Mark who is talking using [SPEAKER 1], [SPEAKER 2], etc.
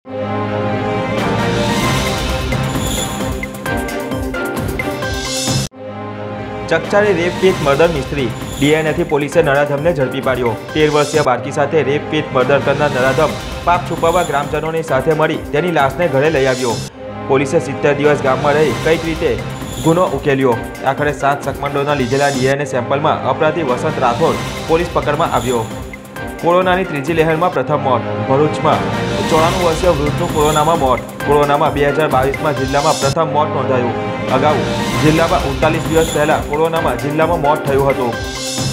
[SPEAKER 1] ચકચારી rape પીટ murder mystery ડીએનએથી પોલીસે નરાધમને ઝડપી પાડ્યો। 13 વર્ષીય બાળકી સાથે રેપ પીટ મર્ડર કરનાર નરાધમ પાપ છુપાવવા ગ્રામજનોની સાથે મળી તેની લાશને ઘરે લઈ આવ્યો। પોલીસે 70 દિવસ ગામમાં રહી કઈક રીતે ગુનો ઉકેલ્યો। આખરે 7 શકમંડોના લીધેલા ડીએનએ સેમ્પલમાં અપરાધી વસંત રાઠોડ પોલીસ પકડમાં આવ્યો। કોરોનાની ત્રીજી લહેરમાં પ્રથમ મોત ભરૂચમાં 94 વર્ષીય વૃદ્ધનું કોરોનામાં મોત। કોરોનામાં 2022માં જિલ્લામાં પ્રથમ મોત નોંધાયું। અગાઉ જિલ્લામાં 39 દિવસ પહેલા કોરોનામાં જિલ્લામાં મોત થયું હતું।